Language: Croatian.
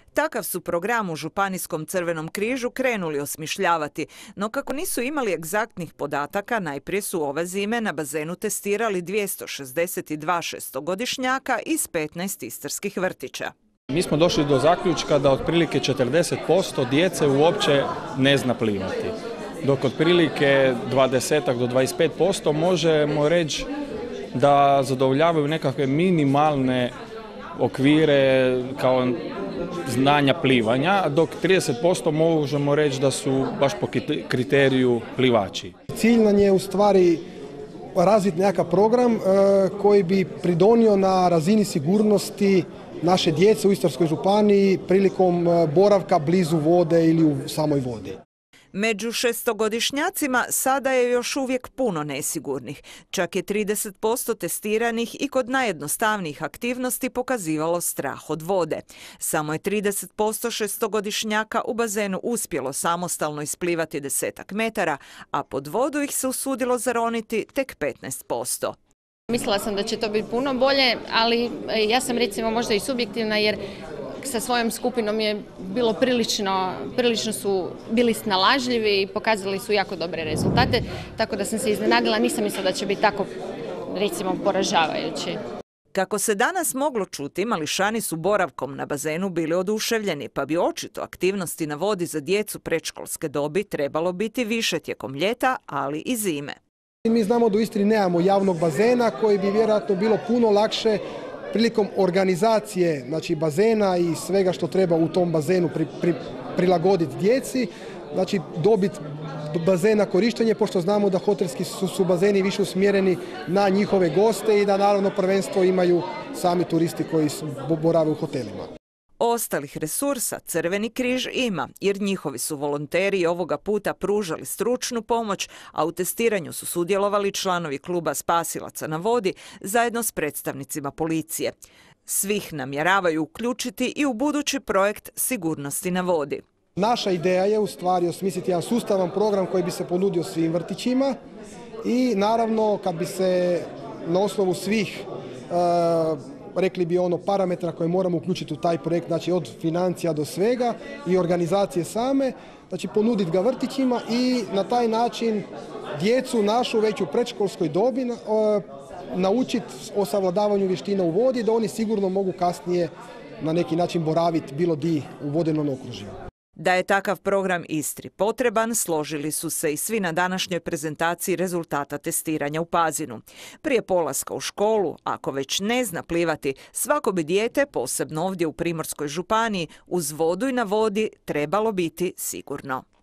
Takav su program u Županijskom crvenom križu krenuli osmišljavati, no kako nisu imali egzaktnih podataka, najprije su ove zime na bazenu testirali 262 šestogodišnjaka iz 15 istarskih vrtića. Mi smo došli do zaključka da otprilike 40% djece uopće ne zna plivati, dok otprilike 20 do 25% možemo reći da zadovoljavaju nekakve minimalne okvire kao znanja plivanja, dok 30% možemo reći da su baš po kriteriju plivači. Cilj nam je u stvari razviti nekakav program koji bi pridonio na razini sigurnosti naše djece u Istarskoj županiji prilikom boravka blizu vode ili u samoj vodi. Među šestogodišnjacima sada je još uvijek puno nesigurnih. Čak je 30% testiranih i kod najjednostavnijih aktivnosti pokazivalo strah od vode. Samo je 30% šestogodišnjaka u bazenu uspjelo samostalno isplivati 10 metara, a pod vodu ih se usudilo zaroniti tek 15%. Mislila sam da će to biti puno bolje, ali ja sam recimo možda i subjektivna jer sa svojom skupinom je bilo prilično su bili snalažljivi i pokazali su jako dobre rezultate, tako da sam se iznenadila, nisam mislila da će biti tako recimo poražavajući. Kako se danas moglo čuti, mališani su boravkom na bazenu bili oduševljeni, pa bi očito aktivnosti na vodi za djecu predškolske dobi trebalo biti više tijekom ljeta, ali i zime. Mi znamo da u Istri nemamo javnog bazena koji bi vjerojatno bilo puno lakše prilikom organizacije, znači bazena i svega što treba u tom bazenu prilagoditi djeci, znači dobiti bazen na korištenje, pošto znamo da hotelski su bazeni više usmjereni na njihove goste i da naravno prvenstvo imaju sami turisti koji borave u hotelima. Ostalih resursa Crveni križ ima, jer njihovi su volonteri ovoga puta pružali stručnu pomoć, a u testiranju su sudjelovali članovi kluba spasilaca na vodi zajedno s predstavnicima policije. Svih namjeravaju uključiti i u budući projekt sigurnosti na vodi. Naša ideja je u stvari osmisliti jedan sustavan program koji bi se ponudio svim vrtićima i naravno kad bi se na osnovu svih rekli bi parametra koje moramo uključiti u taj projekt, znači od financija do svega i organizacije same, znači ponuditi ga vrtićima i na taj način djecu našu već u predškolskoj dobi naučiti o savladavanju vještina u vodi, da oni sigurno mogu kasnije na neki način boraviti bilo di u vodenom okružju. Da je takav program Istri potreban, složili su se i svi na današnjoj prezentaciji rezultata testiranja u Pazinu. Prije polaska u školu, ako već ne zna plivati, svako bi dijete, posebno ovdje u Primorskoj županiji, uz vodu i na vodi trebalo biti sigurno.